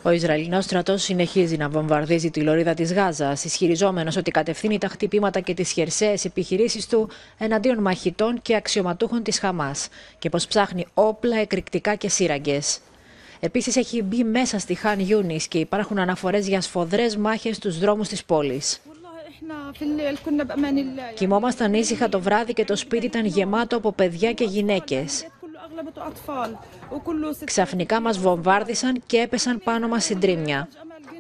Ο Ισραηλινός στρατός συνεχίζει να βομβαρδίζει τη λωρίδα της Γάζας, ισχυριζόμενος ότι κατευθύνει τα χτυπήματα και τις χερσαίες επιχειρήσεις του εναντίον μαχητών και αξιωματούχων της Χαμάς και πως ψάχνει όπλα, εκρηκτικά και σύραγγες. Επίσης έχει μπει μέσα στη Χαν Ιούνις και υπάρχουν αναφορές για σφοδρές μάχες στους δρόμους της πόλης. Κοιμόμασταν ήσυχα το βράδυ και το σπίτι ήταν γεμάτο από παιδιά και γυναίκες. Ξαφνικά μας βομβάρδισαν και έπεσαν πάνω μας συντρίμμια.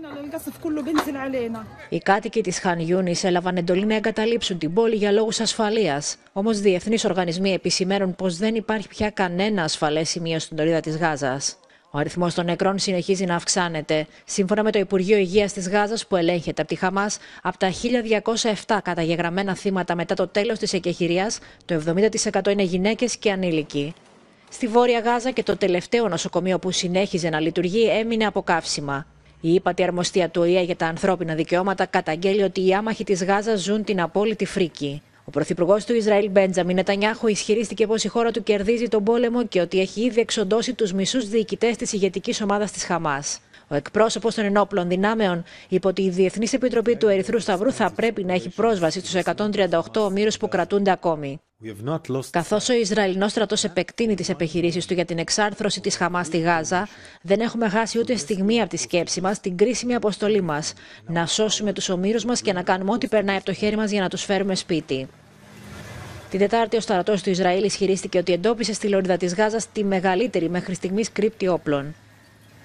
Οι κάτοικοι της Χαν Ιούνις έλαβαν εντολή να εγκαταλείψουν την πόλη για λόγους ασφαλείας. Όμως διεθνείς οργανισμοί επισημαίνουν πως δεν υπάρχει πια κανένα ασφαλές σημείο στην λωρίδα της Γάζας. Ο αριθμός των νεκρών συνεχίζει να αυξάνεται. Σύμφωνα με το Υπουργείο Υγείας της Γάζας, που ελέγχεται από τη Χαμάς, από τα 1.207 καταγεγραμμένα θύματα μετά το τέλος της εκεχηρίας, το 70% είναι γυναίκες και ανήλικοι. Στη Βόρεια Γάζα και το τελευταίο νοσοκομείο που συνέχιζε να λειτουργεί έμεινε από καύσιμα. Η ύπατη αρμοστία του ΟΗΕ για τα ανθρώπινα δικαιώματα καταγγέλει ότι οι άμαχοι της Γάζας ζουν την απόλυτη φρίκη. Ο πρωθυπουργός του Ισραήλ, Μπέντζαμιν Νετανιάχου, ισχυρίστηκε πως η χώρα του κερδίζει τον πόλεμο και ότι έχει ήδη εξοντώσει τους μισούς διοικητές της ηγετικής ομάδας της Χαμάς. Ο εκπρόσωπος των ενόπλων δυνάμεων είπε ότι η Διεθνής Επιτροπή του Ερυθρού Σταυρού θα πρέπει να έχει πρόσβαση στους 138 ομήρους που κρατούνται ακόμη. Καθώς ο Ισραηλινός στρατός επεκτείνει τις επιχειρήσεις του για την εξάρθρωση της Χαμάς στη Γάζα, δεν έχουμε χάσει ούτε στιγμή από τη σκέψη μας την κρίσιμη αποστολή μας: να σώσουμε τους ομήρους μας και να κάνουμε ό,τι περνάει από το χέρι μας για να τους φέρουμε σπίτι. Την Τετάρτη, ο στρατός του Ισραήλ ισχυρίστηκε ότι εντόπισε στη λωρίδα της Γάζας τη μεγαλύτερη μέχρι στιγμής κρύπτη όπλων.